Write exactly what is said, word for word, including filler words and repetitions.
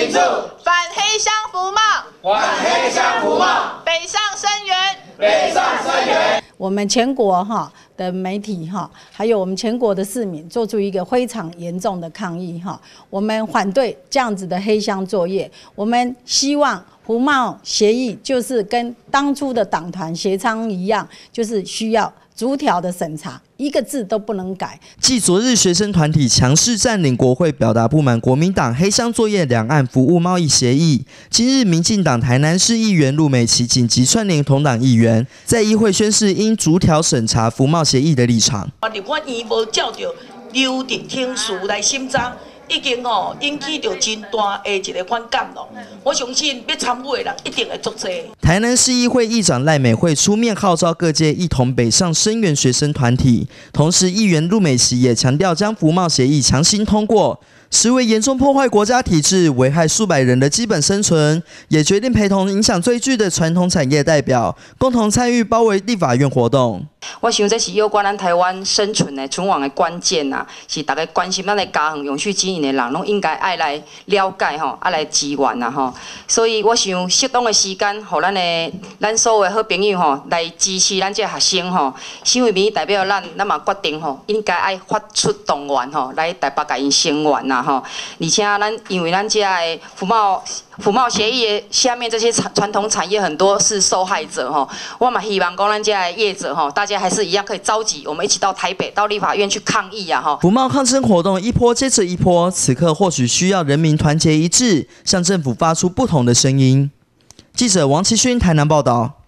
庆祝， 反黑箱服贸， 反黑箱服贸， 北上声援， 北上声援。 我们全国哈的媒体哈，还有我们全国的市民，做出一个非常严重的抗议哈。我们反对这样子的黑箱作业，我们希望服贸协议就是跟当初的党团协商一样，就是需要逐条的审查，一个字都不能改。 继昨日学生团体强势占领国会，表达不满国民党黑箱作业两岸服务贸易协议，今日民进党台南市议员陆美琪紧急串联同党议员，在议会宣示应逐条审查服贸协议的立场。 立法院无照着流程听书来审查。已经哦引起着真大的一个反感咯，我相信要参与的人一定会足多。 台南市议会议长赖美惠出面号召各界一同北上声援学生团体，同时议员陆美琪也强调将服贸协议强行通过，实为严重破坏国家体制，危害数百人的基本生存，也决定陪同影响最具的传统产业代表，共同参与包围立法院活动。 我想这是有关咱台湾生存的、存亡的关键呐，是大家关心咱的家园永续经营的人，拢应该爱来了解吼，爱来支援呐吼。所以我想适当的时间，互咱的咱所有的好朋友吼来支持咱这学生吼。新为民代表咱，咱嘛决定吼，应该爱发出动员吼，来台北甲因声援呐吼。而且咱因为咱这的服贸服贸协议的下面这些传传统产业很多是受害者吼，我嘛希望讲咱这的业者吼，大家还是一样可以召集我们一起到台北到立法院去抗议啊！哈， 服贸抗争活动一波接着一波，此刻或许需要人民团结一致，向政府发出不同的声音。记者王其勋台南报道。